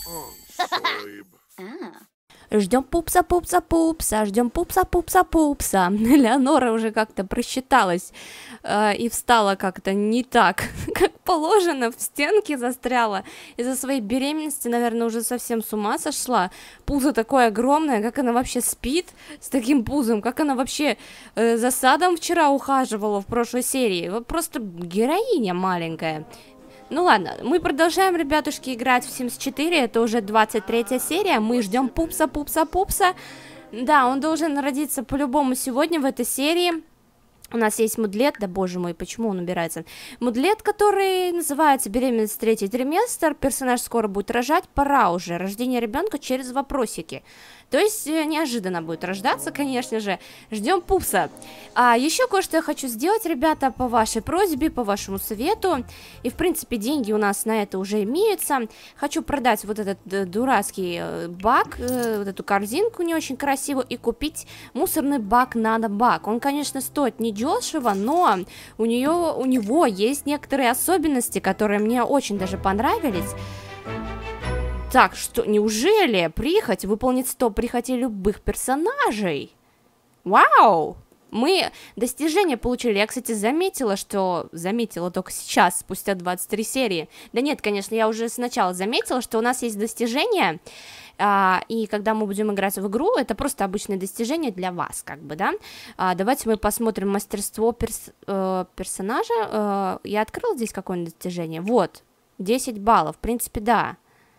Ждем пупса, пупса, пупса, ждем пупса, пупса, пупса. Леонора уже как-то просчиталась и встала как-то не так, как положено, в стенке застряла. Из-за своей беременности, наверное, уже совсем с ума сошла. Пузо такое огромное, как она вообще спит с таким пузом, как она вообще за садом вчера ухаживала в прошлой серии. Вот просто героиня маленькая. Ну ладно, мы продолжаем, ребятушки, играть в Sims 4, это уже 23-я серия, мы ждем пупса, пупса, пупса. Да, он должен родиться по-любому сегодня в этой серии. У нас есть Мудлет, да боже мой, почему он убирается? Мудлет, который называется «Беременность третий триместр», персонаж скоро будет рожать, пора уже, рождение ребенка через вопросики. То есть неожиданно будет рождаться, конечно же. Ждем пупса. А еще кое-что я хочу сделать, ребята, по вашей просьбе, по вашему совету. И, в принципе, деньги у нас на это уже имеются. Хочу продать вот этот дурацкий бак, вот эту корзинку не очень красивую, и купить мусорный бак надо-бак. Он, конечно, стоит недешево, но у него есть некоторые особенности, которые мне очень даже понравились. Так, что, неужели прихоть выполнит 100 прихотей любых персонажей? Вау! Мы достижение получили. Я, кстати, заметила только сейчас, спустя 23 серии. Да нет, конечно, я уже сначала заметила, что у нас есть достижение, и когда мы будем играть в игру, это просто обычное достижение для вас, как бы, да. Давайте мы посмотрим мастерство персонажа. Я открыла здесь какое-нибудь достижение? Вот, 10 баллов, в принципе, да.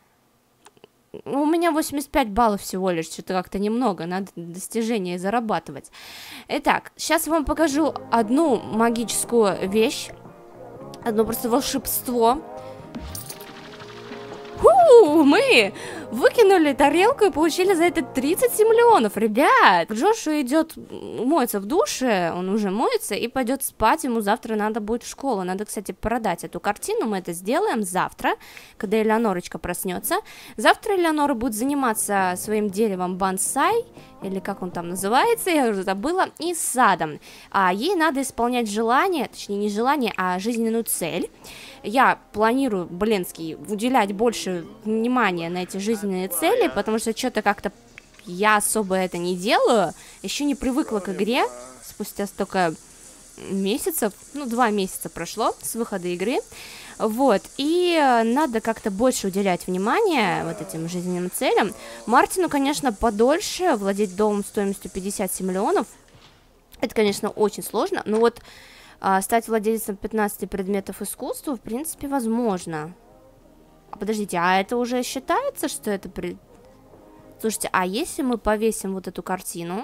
У меня 85 баллов всего лишь, что-то как-то немного, надо достижения зарабатывать. Итак, сейчас я вам покажу одну магическую вещь, одно просто волшебство. Мы выкинули тарелку и получили за это 37 миллионов, ребят. Джошу идет моется в душе, он уже моется и пойдет спать, ему завтра надо будет в школу. Надо, кстати, продать эту картину, мы это сделаем завтра, когда Элеонорочка проснется. Завтра Элеонора будет заниматься своим деревом бонсай, или как он там называется, я уже забыла, и садом. А ей надо исполнять желание, точнее не желание, а жизненную цель. Я планирую, блинский, уделять больше внимания на эти жизненные цели, потому что что-то как-то я особо это не делаю, еще не привыкла к игре, спустя столько месяцев, ну 2 месяца прошло с выхода игры, вот, и надо как-то больше уделять внимание вот этим жизненным целям. Мартину, конечно, подольше владеть домом стоимостью 57 миллионов, это, конечно, очень сложно, но вот стать владельцем 15 предметов искусства, в принципе, возможно. Подождите, а это уже считается, что это... Слушайте, а если мы повесим вот эту картину?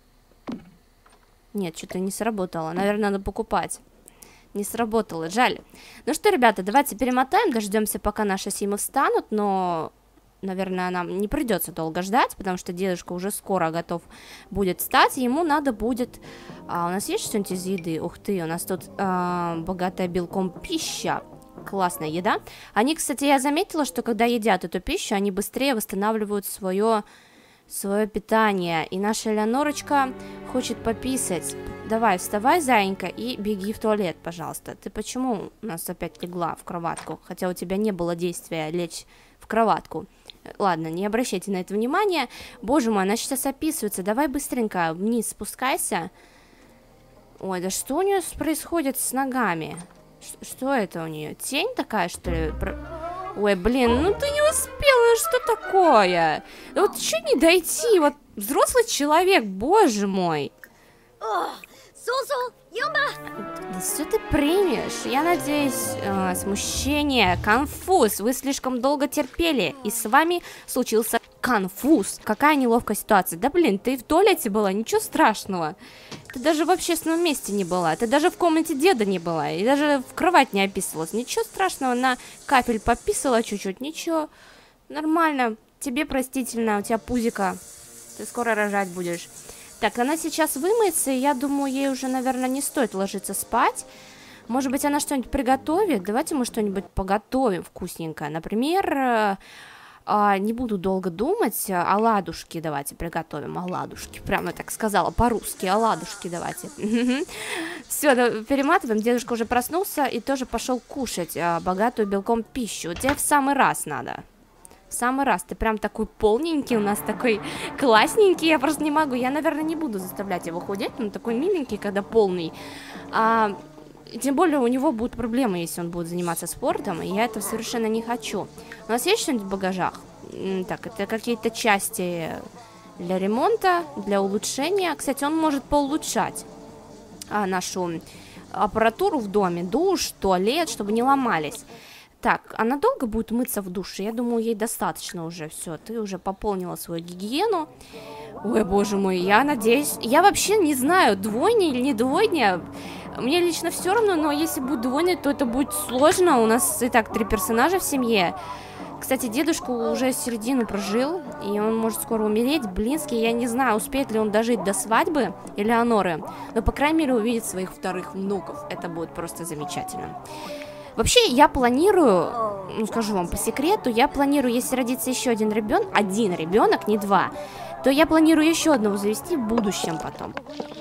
Нет, что-то не сработало. Наверное, надо покупать. Не сработало, жаль. Ну что, ребята, давайте перемотаем, дождемся, пока наши симы встанут, но... Наверное, нам не придется долго ждать, потому что дедушка уже скоро готов будет встать, и ему надо будет... у нас есть что-нибудь из еды? Ух ты, у нас тут богатая белком пища. Классная еда. Они, кстати, я заметила, что когда едят эту пищу, они быстрее восстанавливают свое питание. И наша Элеонорочка хочет пописать. Давай, вставай, зайенька, и беги в туалет, пожалуйста. Ты почему у нас опять легла в кроватку? Хотя у тебя не было действия лечь в кроватку. Ладно, не обращайте на это внимания. Боже мой, она сейчас описывается. Давай быстренько вниз спускайся. Ой, да что у нее происходит с ногами? Что это у нее? Тень такая, что ли? Ой, блин, ну ты не успела, что такое? Да вот чуть не дойти, вот взрослый человек, боже мой. Да что ты примешь? Я надеюсь, смущение, конфуз. Вы слишком долго терпели, и с вами случился конфуз. Какая неловкая ситуация. Да блин, ты в туалете была, ничего страшного. Ты даже в общественном месте не была. Ты даже в комнате деда не была. И даже в кровать не описывалась. Ничего страшного, на капель пописала чуть-чуть. Ничего, нормально. Тебе простительно, у тебя пузика. Ты скоро рожать будешь. Так, она сейчас вымыется, и я думаю, ей уже, наверное, не стоит ложиться спать. Может быть, она что-нибудь приготовит? Давайте мы что-нибудь поготовим вкусненькое. Например, не буду долго думать, оладушки давайте приготовим. Оладушки, прямо так сказала по-русски, оладушки давайте. Все, перематываем, дедушка уже проснулся и тоже пошел кушать богатую белком пищу. Тебе в самый раз надо. В самый раз, ты прям такой полненький, у нас такой классненький, я просто не могу, я, наверное, не буду заставлять его худеть, он такой миленький, когда полный, тем более у него будут проблемы, если он будет заниматься спортом, и я этого совершенно не хочу. У нас есть что-нибудь в багажах? Так, это какие-то части для ремонта, для улучшения, кстати, он может поулучшать нашу аппаратуру в доме, душ, туалет, чтобы не ломались. Так, она долго будет мыться в душе? Я думаю, ей достаточно уже, все, ты уже пополнила свою гигиену. Ой, боже мой, я надеюсь, я вообще не знаю, двойня или не двойня, мне лично все равно, но если будет двойня, то это будет сложно, у нас и так 3 персонажа в семье. Кстати, дедушка уже середину прожил, и он может скоро умереть, блинский, я не знаю, успеет ли он дожить до свадьбы Элеоноры, но, по крайней мере, увидеть своих вторых внуков, это будет просто замечательно. Вообще, я планирую, ну, скажу вам по секрету, я планирую, если родится еще один ребенок, не 2, то я планирую еще одного завести в будущем потом.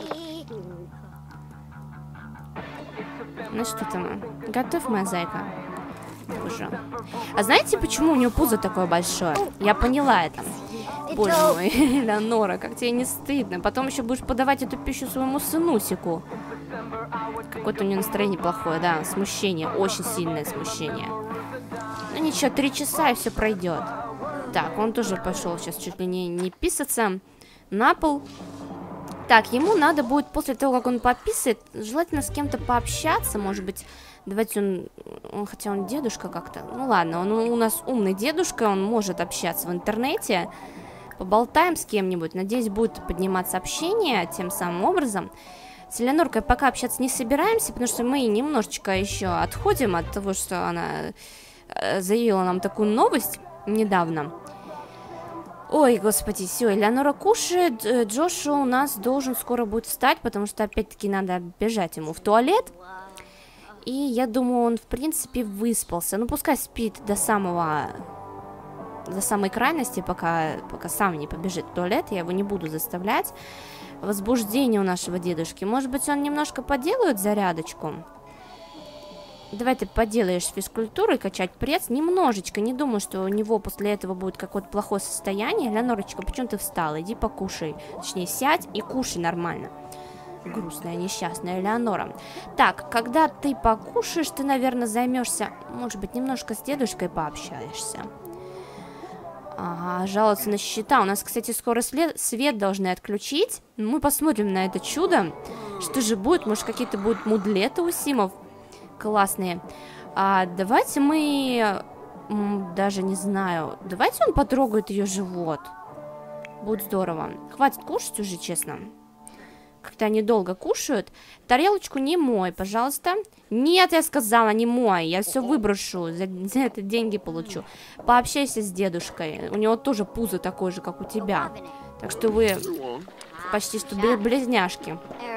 Ну что там, готов, моя зайка? Уже. А знаете, почему у нее пузо такое большое? Я поняла это. Боже мой, Элеонора, как тебе не стыдно? Потом еще будешь подавать эту пищу своему сынусику. Какое-то у нее настроение плохое, да, смущение, очень сильное смущение. Ну ничего, 3 часа и все пройдет. Так, он тоже пошел сейчас чуть ли не писаться на пол. Так, ему надо будет после того, как он пописает, желательно с кем-то пообщаться, может быть, давайте хотя он дедушка как-то, ну ладно, он у нас умный дедушка, он может общаться в интернете, поболтаем с кем-нибудь, надеюсь, будет подниматься общение тем самым образом. С Элеоноркой пока общаться не собираемся, потому что мы немножечко еще отходим от того, что она заявила нам такую новость недавно. Ой, господи, все, Элеонора кушает, Джошу у нас должен скоро будет встать, потому что опять-таки надо бежать ему в туалет. И я думаю, он в принципе выспался, ну пускай спит до самой крайности, пока сам не побежит в туалет, я его не буду заставлять. Возбуждение у нашего дедушки. Может быть, он немножко поделает зарядочку? Давай ты поделаешь физкультуру и качать пресс. Немножечко. Не думаю, что у него после этого будет какое-то плохое состояние. Леонорочка, почему ты встала? Иди покушай. Точнее, сядь и кушай нормально. Грустная, несчастная Элеонора. Так, когда ты покушаешь, ты, наверное, займешься, может быть, немножко с дедушкой пообщаешься. Ага, жаловаться на счета. У нас, кстати, скоро свет должны отключить. Мы посмотрим на это чудо. Что же будет? Может, какие-то будут мудлеты у Симов классные. Давайте мы... Даже не знаю. Давайте он потрогает ее живот. Будет здорово. Хватит кушать уже, честно. Как-то они долго кушают. Тарелочку не мой, пожалуйста. Нет, я сказала, не мой. Я все выброшу. За это деньги получу. Пообщайся с дедушкой. У него тоже пузо такое же, как у тебя. Так что вы почти что близняшки.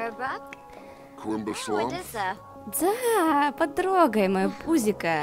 Да, потрогай мое пузико.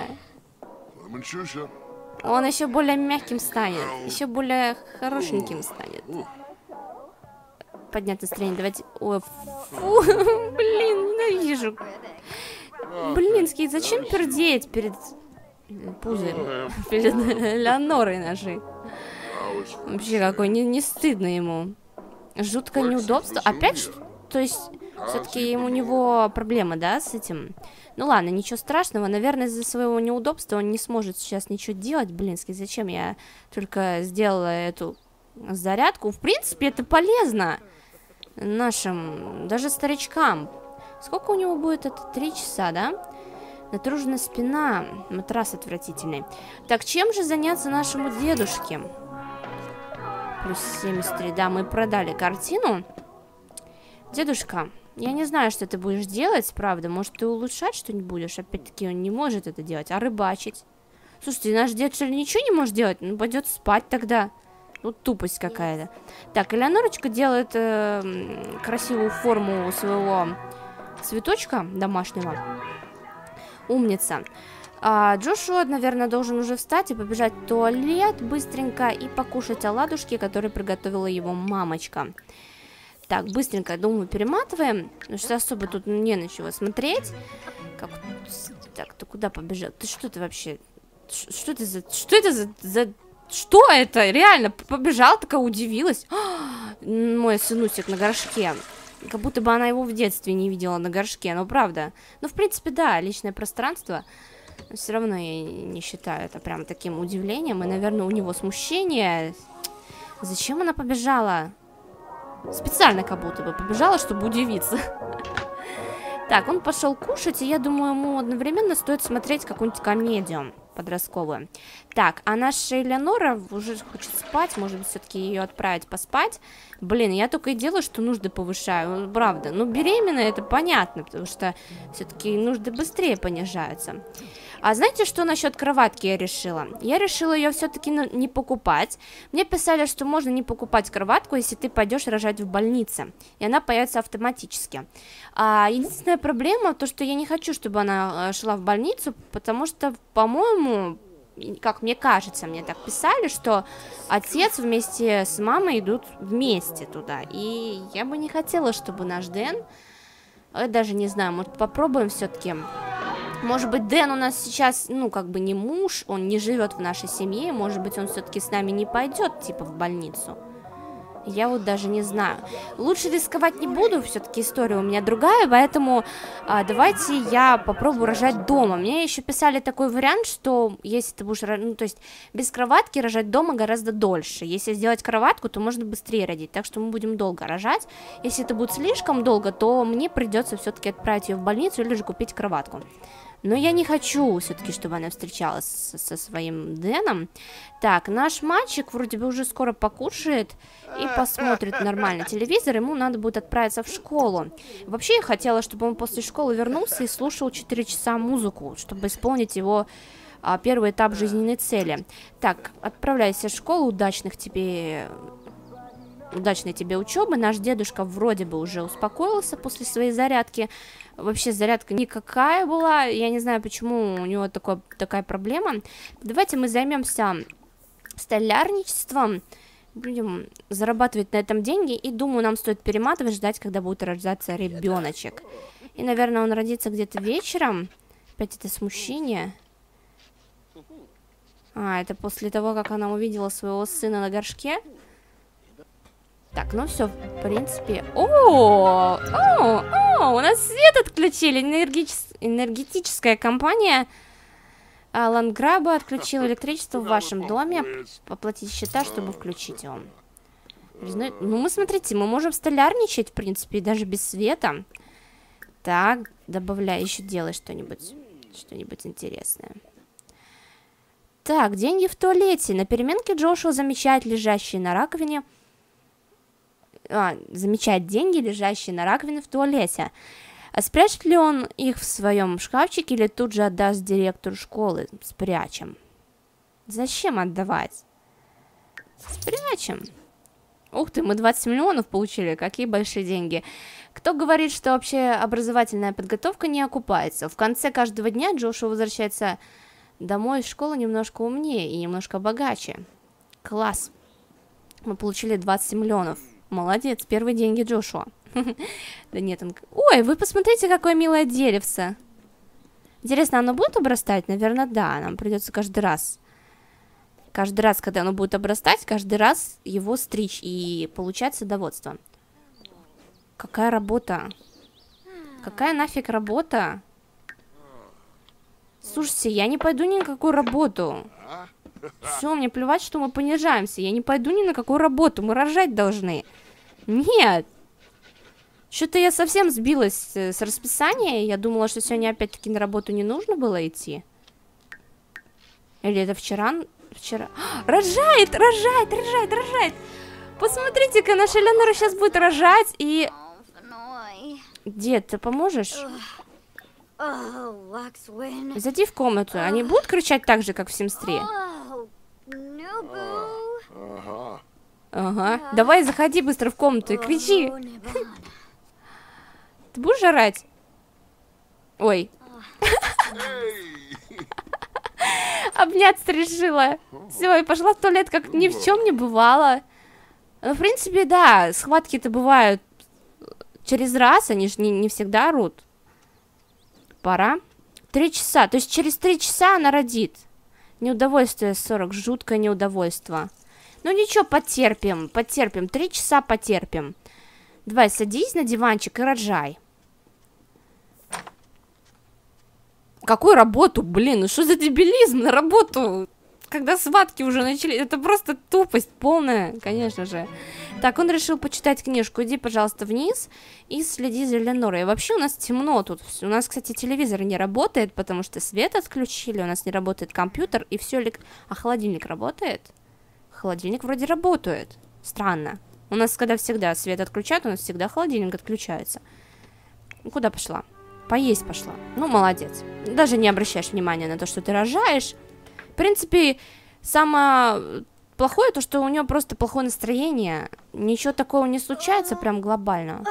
Он еще более мягким станет. Еще более хорошеньким станет. Поднять настроение, давайте... Ой, фу, блин, ненавижу. Блинский, зачем пердеть перед пузырем? Перед Элеонорой нашей. Вообще, какой не стыдно ему. Жуткое неудобство. Опять, то есть, все-таки у него проблемы, да, с этим? Ну ладно, ничего страшного. Наверное, из-за своего неудобства он не сможет сейчас ничего делать. Блинский, зачем я только сделала эту зарядку? В принципе, это полезно. Нашим, даже старичкам. Сколько у него будет? Это 3 часа, да? Натруженная спина, матрас отвратительный. Так, чем же заняться нашему дедушке? Плюс 73, да, мы продали картину. Дедушка, я не знаю, что ты будешь делать, правда. Может, ты улучшать что-нибудь будешь? Опять-таки, он не может это делать. А рыбачить? Слушайте, наш дед что ли ничего не может делать? Ну, пойдет спать тогда. Ну, тупость какая-то. Так, Элеонорочка делает красивую форму своего цветочка домашнего. Умница. Джошуа, наверное, должен уже встать и побежать в туалет быстренько и покушать оладушки, которые приготовила его мамочка. Так, быстренько, думаю, перематываем, потому что особо тут не на чего смотреть. Так, ты куда побежал? Ты что ты вообще? Что это за Что это? Реально, побежала, такая удивилась. Мой сынусик на горшке. Как будто бы она его в детстве не видела на горшке, но правда. Ну, в принципе, да, личное пространство. Но все равно я не считаю это прям таким удивлением. И, наверное, у него смущение. Зачем она побежала? Специально как будто бы побежала, чтобы удивиться. Так, он пошел кушать, и я думаю, ему одновременно стоит смотреть какую-нибудь комедию подростковую. Так, а наша Элеонора уже хочет спать, может быть, все-таки ее отправить поспать. Блин, я только и делаю, что нужды повышаю, правда. Ну, беременная, это понятно, потому что все-таки нужды быстрее понижаются. А знаете, что насчет кроватки я решила? Я решила ее все-таки не покупать. Мне писали, что можно не покупать кроватку, если ты пойдешь рожать в больнице. И она появится автоматически. Единственная проблема, то, что я не хочу, чтобы она шла в больницу, потому что, по-моему, как мне кажется, мне так писали, что отец вместе с мамой идут вместе туда. И я бы не хотела, чтобы наш Дэн, я даже не знаю, может попробуем все-таки. Может быть, Дэн у нас сейчас, ну, как бы не муж, он не живет в нашей семье, может быть, он все-таки с нами не пойдет, типа, в больницу. Я вот даже не знаю. Лучше рисковать не буду, все-таки история у меня другая, поэтому давайте я попробую рожать дома. Мне еще писали такой вариант, что если ты будешь, ну, то есть без кроватки рожать дома гораздо дольше. Если сделать кроватку, то можно быстрее родить, так что мы будем долго рожать. Если это будет слишком долго, то мне придется все-таки отправить ее в больницу или же купить кроватку. Но я не хочу все-таки, чтобы она встречалась со своим Дэном. Так, наш мальчик вроде бы уже скоро покушает и посмотрит нормально телевизор. Ему надо будет отправиться в школу. Вообще я хотела, чтобы он после школы вернулся и слушал 4 часа музыку, чтобы исполнить его первый этап жизненной цели. Так, отправляйся в школу, удачной тебе учебы. Наш дедушка вроде бы уже успокоился после своей зарядки. Вообще зарядка никакая была. Я не знаю, почему у него такая проблема. Давайте мы займемся столярничеством. Будем зарабатывать на этом деньги. И думаю, нам стоит перематывать, ждать, когда будет рождаться ребеночек. И, наверное, он родится где-то вечером. Опять это смущение. Это после того, как она увидела своего сына на горшке. Так, ну все, в принципе. У нас свет отключили. Энергетическая компания Ланграба отключила электричество в вашем доме. Оплатите счета, чтобы включить его. Ну, мы, смотрите, мы можем столярничать, в принципе, даже без света. Так, добавляй, еще делай что-нибудь интересное. Так, деньги в туалете. На переменке Джошуа замечает лежащие на раковине... замечает деньги, лежащие на раковине в туалете. А спрячет ли он их в своем шкафчике или тут же отдаст директору школы? Спрячем. Зачем отдавать? Спрячем. Ух ты, мы 20 миллионов получили, какие большие деньги. Кто говорит, что вообще образовательная подготовка не окупается? В конце каждого дня Джошуа возвращается домой из школы немножко умнее и немножко богаче. Класс. Мы получили 20 миллионов. Молодец, первые деньги Джошуа. Да нет, он... Ой, вы посмотрите, какое милое деревце. Интересно, оно будет обрастать? Наверное, да. Нам придется каждый раз, когда оно будет обрастать, каждый раз его стричь и получать садоводство. Какая работа? Какая нафиг работа? Слушайте, я не пойду ни на какую работу. Все, мне плевать, что мы понижаемся. Я не пойду ни на какую работу. Мы рожать должны. Нет. Что-то я совсем сбилась с расписания. Я думала, что сегодня опять-таки на работу не нужно было идти. Или это вчера? Рожает! Посмотрите-ка, наша Элеонора сейчас будет рожать и... Дед, ты поможешь? Зайди в комнату. Они будут кричать так же, как в Sims 3? Ага. Давай, заходи быстро в комнату и кричи. Ты будешь орать? Ой. Обняться решила. Все, и пошла в туалет, как ни в чем не бывало. Ну, в принципе, да, схватки-то бывают через раз, они же не всегда орут. Пора. 3 часа, то есть через 3 часа она родит. Неудовольствие 40, жуткое неудовольствие. Ну ничего, потерпим, потерпим. 3 часа потерпим. Давай, садись на диванчик и рожай. Какую работу, блин, ну что за дебилизм на работу? Когда схватки уже начали, это просто тупость полная, конечно же. Так, он решил почитать книжку. Иди, пожалуйста, вниз и следи за Элеонорой. И вообще у нас темно тут. У нас, кстати, телевизор не работает, потому что свет отключили, у нас не работает компьютер, и все. А холодильник работает? Холодильник вроде работает. Странно. У нас, когда всегда свет отключают, у нас всегда холодильник отключается. Ну, куда пошла? Поесть пошла. Ну, молодец. Даже не обращаешь внимания на то, что ты рожаешь. В принципе, самое плохое то, что у нее просто плохое настроение. Ничего такого не случается прям глобально.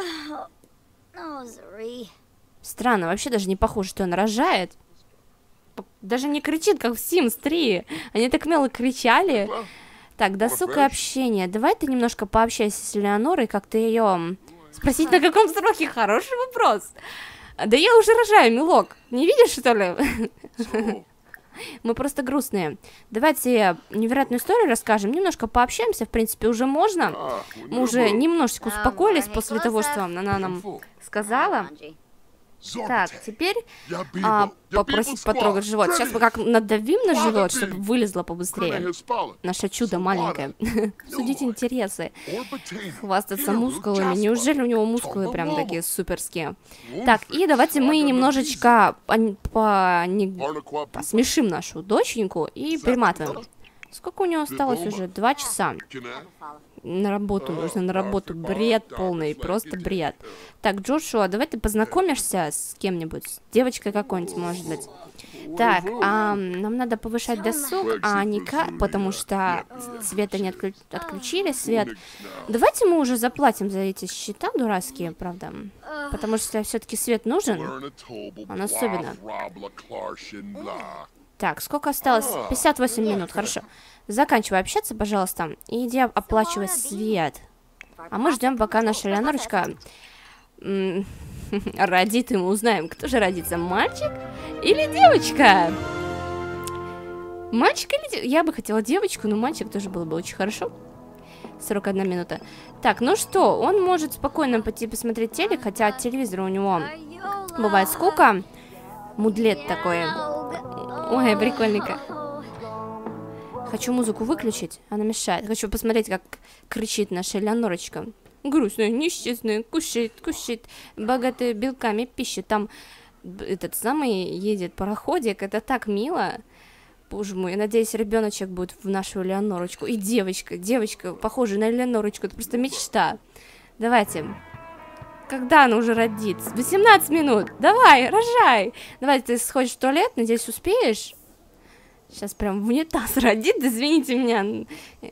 Странно, вообще даже не похоже, что она рожает. Даже не кричит, как в Sims 3. Они так мило кричали. Так, досуг и общение. Давай ты немножко пообщайся с Элеонорой, как-то ее... Спросить, на каком сроке? Хороший вопрос. Да я уже рожаю, милок. Не видишь, что ли? Мы просто грустные. Давайте невероятную историю расскажем. Немножко пообщаемся, в принципе, уже можно. Мы уже немножечко успокоились после того, что она нам сказала. Так, теперь попросить потрогать живот. Сейчас мы как надавим на живот, чтобы вылезло побыстрее. Наше чудо маленькое. Судить интересы. Хвастаться мускулами. Неужели у него мускулы прям такие суперские? Так, и давайте мы немножечко посмешим нашу доченьку и приматываем. Сколько у нее осталось уже? 2 часа. На работу нужно, на работу. Бред полный, просто бред. Так, Джошуа, давай ты познакомишься с кем-нибудь. С девочкой какой-нибудь, может быть. Так, нам надо повышать досуг, а никак, потому что света не отключили, свет. Давайте мы уже заплатим за эти счета дурацкие, правда. Потому что все-таки свет нужен. Он особенно. Так, сколько осталось? 58 минут, хорошо. Заканчивай общаться, пожалуйста, и иди оплачивай свет. А мы ждем, пока наша Элеонорочка родит, и мы узнаем, кто же родится, мальчик или девочка? Мальчик или девочка? Я бы хотела девочку, но мальчик тоже было бы очень хорошо. 41 минута. Так, ну что, он может спокойно пойти посмотреть телек, хотя от телевизора у него бывает скука. Мудлет такой. Ой, прикольненько. Хочу музыку выключить, она мешает. Хочу посмотреть, как кричит наша Элеонорочка. Грустная, несчастная, кушает, богатая белками пища. Там этот самый едет пароходик, это так мило. Боже мой, я надеюсь, ребеночек будет в нашу Элеонорочку. И девочка, похожая на Элеонорочку, это просто мечта. Давайте. Когда она уже родит? 18 минут. Давай, рожай. Давай, ты сходишь в туалет, надеюсь, успеешь? Сейчас прям в унитаз родит, извините меня.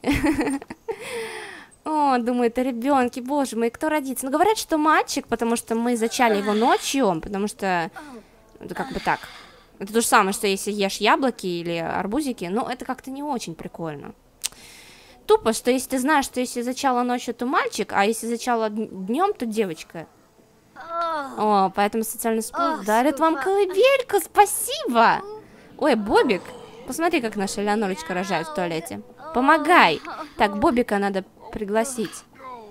О, думаю, это ребенки, боже мой, кто родится? Ну, говорят, что мальчик, потому что мы зачали его ночью, потому что, это как бы так. Это то же самое, что если ешь яблоки или арбузики, но это как-то не очень прикольно. Тупо, что если ты знаешь, что если зачала ночью, то мальчик, а если зачала днем, то девочка. О, поэтому социальный спорт дарит вам колыбельку, спасибо. Ой, Бобик, посмотри, как наша Элеонорочка рожает в туалете. Помогай. Так, Бобика надо пригласить.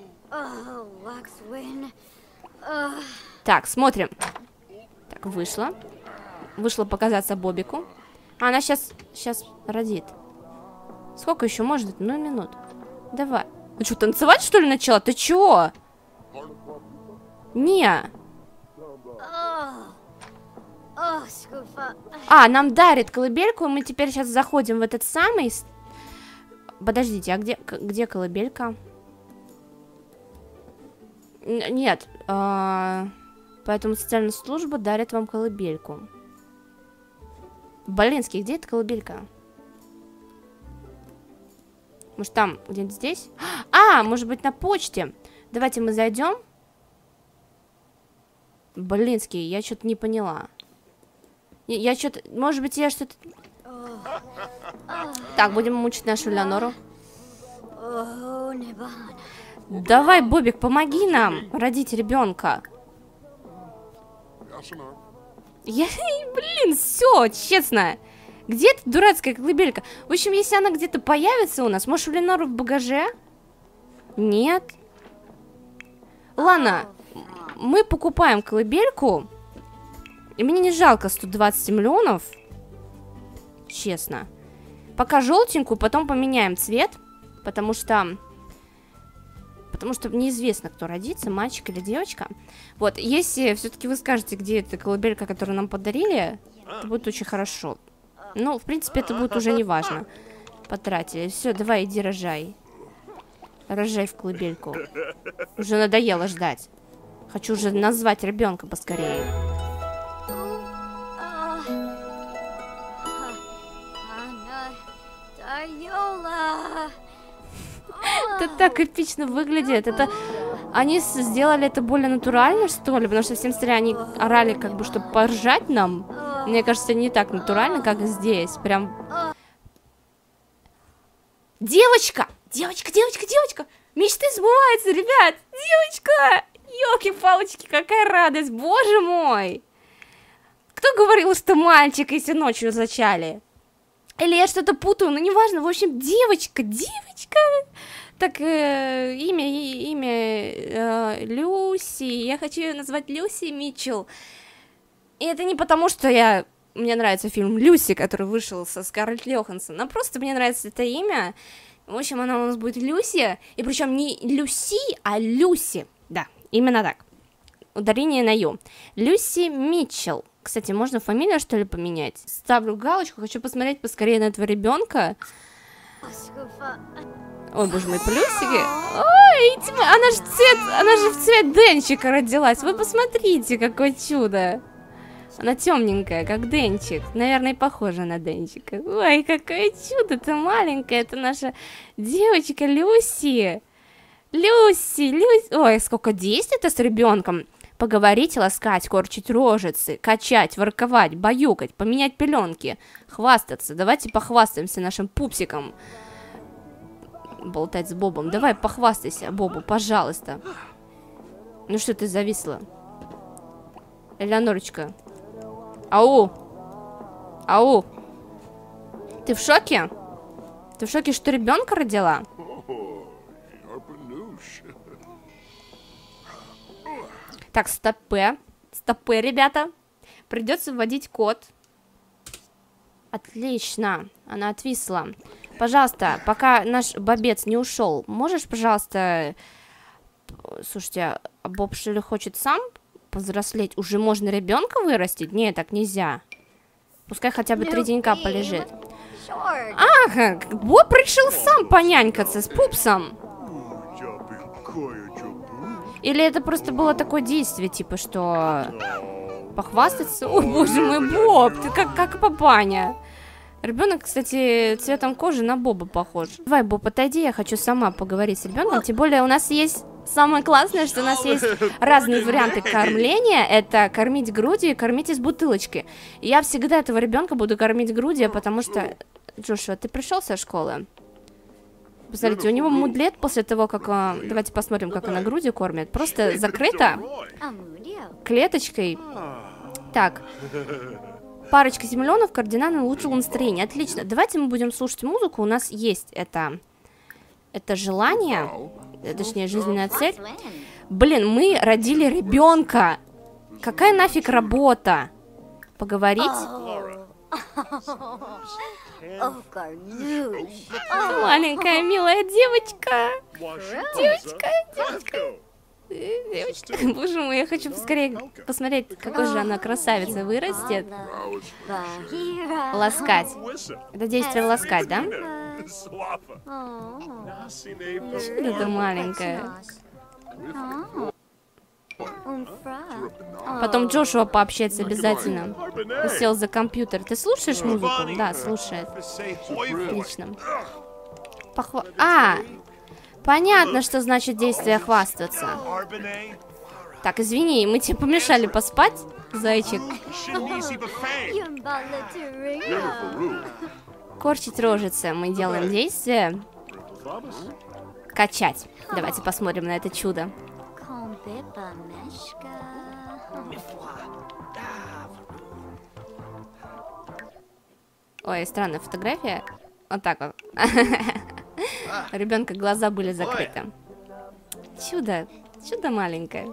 Так, смотрим. Так, вышла. Вышла показаться Бобику. А она сейчас родит. Сколько еще может? Ну, минут. Давай. Ну что, танцевать, что ли, начала? Ты чего? Не. А, нам дарит колыбельку, мы теперь сейчас заходим в этот самый... Подождите, а где колыбелька? Нет. Поэтому социальная служба дарит вам колыбельку. Блинский, где эта колыбелька? Может, там, где-нибудь здесь? А, может быть, на почте. Давайте мы зайдем. Блинский, я что-то не поняла. Я что-то... Может быть, я что-то... Так, будем мучить нашу Элеонору. Давай, Бобик, помоги нам родить ребенка. Блин, все, честно. Где эта дурацкая колыбелька? В общем, если она где-то появится у нас, может, у Леноры в багаже? Нет. Ладно, мы покупаем колыбельку. И мне не жалко 120 миллионов. Честно. Пока желтенькую, потом поменяем цвет. Потому что неизвестно, кто родится, мальчик или девочка. Вот, если все-таки вы скажете, где эта колыбелька, которую нам подарили, это будет очень хорошо. Ну, в принципе, это будет уже не важно. Потратили. Все, давай, иди рожай. Рожай в колыбельку. Уже надоело ждать. Хочу уже назвать ребенка поскорее. Это так эпично выглядит. Это они сделали это более натурально, что ли? Потому что всем стали они орали, как бы, чтобы поржать нам. Мне кажется, не так натурально, как здесь. Прям. Девочка! Девочка, девочка, девочка! Мечты сбываются, ребят! Девочка! Ёлки-палочки, какая радость! Боже мой! Кто говорил, что мальчик, если ночью зачали? Или я что-то путаю, но неважно. В общем, девочка, девочка. Так, имя Люси. Я хочу ее назвать Люси Митчелл. И это не потому, что мне нравится фильм «Люси», который вышел со Скарлетт Йоханссон. А просто мне нравится это имя. В общем, она у нас будет Люси. И причем не Люси, а Люси. Да, именно так. Ударение на Ю. Люси Митчелл. Кстати, можно фамилию, что ли, поменять? Ставлю галочку, хочу посмотреть поскорее на этого ребенка. Ой, боже мой, плюсики. Ой, она же в цвет Денчика родилась. Вы посмотрите, какое чудо. Она темненькая, как Денчик. Наверное, похожа на Денчика. Ой, какое чудо-то маленькое. Это наша девочка Люси. Люси. Ой, сколько действий-то с ребенком. Поговорить, ласкать, корчить рожицы, качать, ворковать, баюкать, поменять пеленки, хвастаться. Давайте похвастаемся нашим пупсиком. Болтать с Бобом. Давай похвастайся, Бобу, пожалуйста. Ну что ты зависла? Элеонорочка. Ау! Ау! Ты в шоке? Ты в шоке, что ребенка родила? Так, стопэ, ребята. Придется вводить код. Отлично, она отвисла. Пожалуйста, пока наш бобец не ушел, можешь, пожалуйста... Слушайте, а Боб что ли хочет сам повзрослеть? Уже можно ребенка вырастить? Нет, так нельзя. Пускай хотя бы 3 денька полежит. Ага, Боб решил сам понянькаться с пупсом. Или это просто было такое действие, типа, что... Похвастаться? Ой, боже мой, Боб, ты как папаня. Ребенок, кстати, цветом кожи на Боба похож. Давай, Боб, отойди, я хочу сама поговорить с ребенком. Тем более у нас есть... Самое классное, что у нас есть разные варианты кормления. Это кормить грудью и кормить из бутылочки. И я всегда этого ребенка буду кормить грудью, потому что... Джошуа, ты пришел со школы? Посмотрите, у него мудлет после того, как... Давайте посмотрим, как она грудью кормит. Просто закрыто клеточкой. Так. Парочка землянов кардинально улучшила настроение. Отлично. Давайте мы будем слушать музыку. У нас есть это желание, точнее, жизненная цель. Блин, мы родили ребенка. Какая нафиг работа? Поговорить? Маленькая милая девочка. Девочка. Боже мой, я хочу поскорее посмотреть, какой же она красавица вырастет. Ласкать. Это действие ласкать, да? Это маленькая. Потом Джошуа пообщается обязательно. Сел за компьютер. Ты слушаешь музыку? Да, слушает. Отлично. Понятно, что значит действие хвастаться. Так, извини, мы тебе помешали поспать, зайчик. Корчить рожицы. Мы делаем действие. Качать. Давайте посмотрим на это чудо. Ой, странная фотография. Вот так вот. У ребенка глаза были закрыты. Чудо. Чудо маленькое.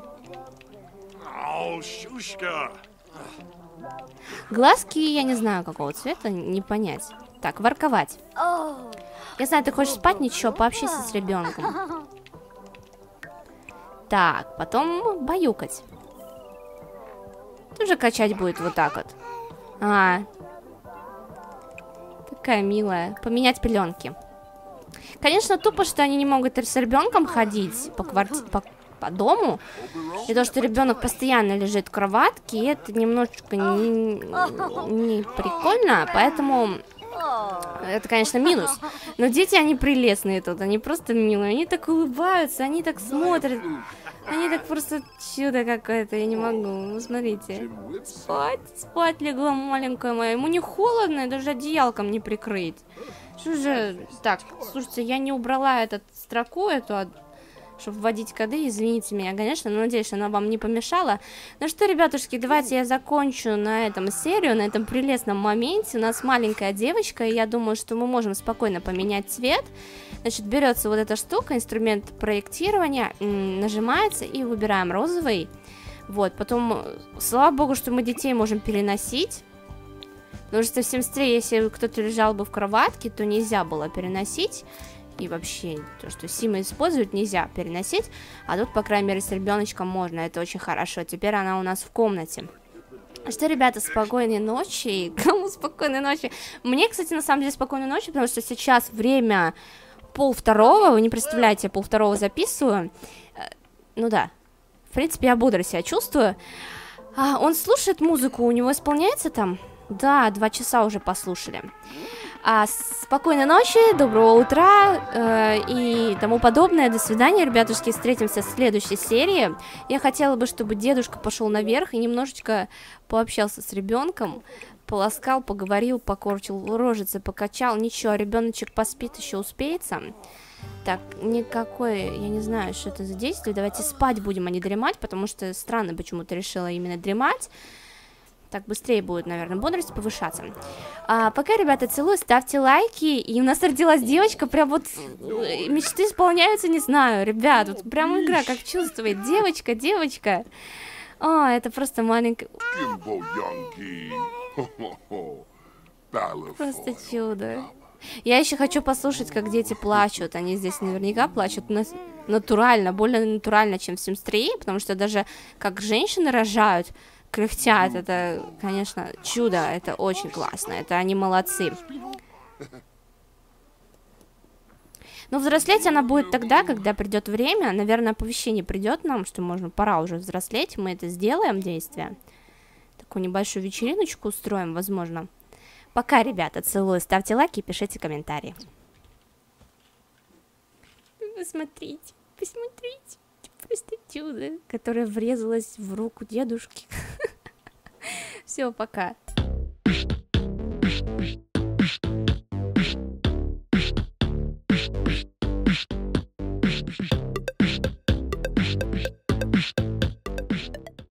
Глазки, я не знаю, какого цвета, не понять. Так, ворковать. Я знаю, ты хочешь спать, ничего, пообщайся с ребенком. Так, потом баюкать. Тоже качать будет вот так вот. Такая милая. Поменять пеленки. Конечно, тупо, что они не могут с ребенком ходить по дому. И то, что ребенок постоянно лежит в кроватке, это немножечко не прикольно, поэтому это, конечно, минус. Но дети, они прелестные тут, они просто милые, они так улыбаются, они так смотрят, они так просто чудо какое-то, я не могу, ну смотрите. Спать легла маленькая моя, ему не холодно, даже одеялком не прикрыть. Что же, так, слушайте, я не убрала эту строку, чтобы вводить коды, извините меня, конечно, но надеюсь, она вам не помешала. Ну что, ребятушки, давайте я закончу на этом серию, на этом прелестном моменте. У нас маленькая девочка, и я думаю, что мы можем спокойно поменять цвет. Значит, берется вот эта штука, инструмент проектирования, нажимается, и выбираем розовый. Вот, потом, слава богу, что мы детей можем переносить. Потому что в семестре, если кто-то лежал бы в кроватке, то нельзя было переносить. И вообще, то, что Сима использовать, нельзя переносить. А тут, по крайней мере, с ребеночком можно. Это очень хорошо. Теперь она у нас в комнате. Что, ребята, спокойной ночи. Кому спокойной ночи? Мне, кстати, на самом деле спокойной ночи, потому что сейчас время 1:30. Вы не представляете, я 1:30 записываю. Ну да. В принципе, я бодро себя чувствую. Он слушает музыку, у него исполняется там? Да, 2 часа уже послушали. Спокойной ночи, доброго утра и тому подобное. До свидания, ребятушки, встретимся в следующей серии. Я хотела бы, чтобы дедушка пошел наверх и немножечко пообщался с ребенком, поласкал, поговорил, покорчил рожицы, покачал. Ничего, ребеночек поспит, еще успеется. Так, никакой, я не знаю, что это за действие. Давайте спать будем, а не дремать, потому что странно почему-то решила именно дремать. Так быстрее будет, наверное, бодрость повышаться. Пока, ребята, целую, ставьте лайки. И у нас родилась девочка, прям вот мечты исполняются, не знаю, ребят, вот прям игра, как чувствует. Девочка, девочка. Это просто маленькая... Просто чудо. Я еще хочу послушать, как дети плачут. Они здесь наверняка плачут натурально, более натурально, чем в семестре, потому что даже как женщины рожают, кряхтят, это, конечно, чудо, это очень классно, это они молодцы. Но взрослеть она будет тогда, когда придет время, наверное, оповещение придет нам, что пора уже взрослеть, мы это сделаем, действие. Такую небольшую вечериночку устроим, возможно. Пока, ребята, целую, ставьте лайки и пишите комментарии. Посмотрите, посмотрите. Просто чудо, которое врезалось в руку дедушки. Все, пока.